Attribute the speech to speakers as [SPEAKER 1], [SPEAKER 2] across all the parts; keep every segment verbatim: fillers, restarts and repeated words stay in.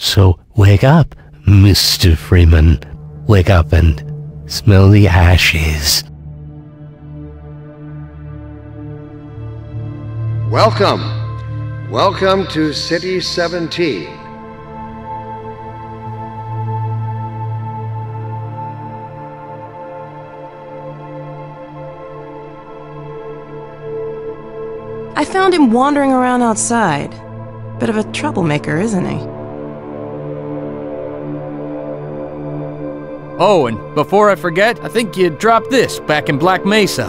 [SPEAKER 1] So wake up, Mister Freeman. Wake up and smell the ashes.
[SPEAKER 2] Welcome. Welcome to City seventeen.
[SPEAKER 3] I found him wandering around outside. Bit of a troublemaker, isn't he?
[SPEAKER 4] Oh, and before I forget, I think you dropped this back in Black Mesa.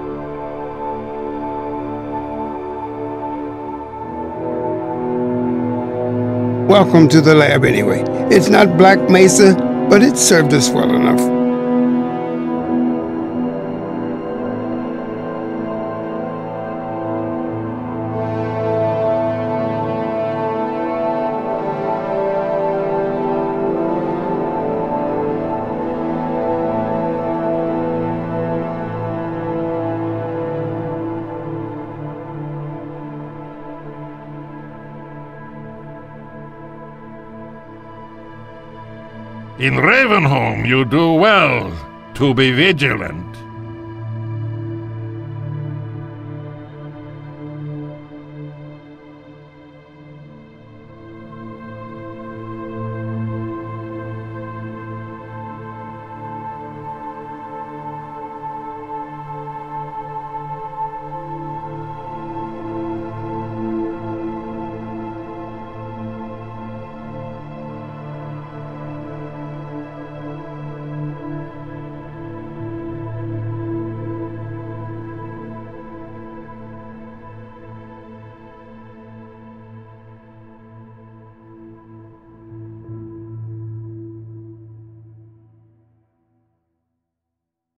[SPEAKER 5] Welcome to the lab anyway. It's not Black Mesa, but it served us well enough.
[SPEAKER 6] In Ravenholm, you do well to be vigilant.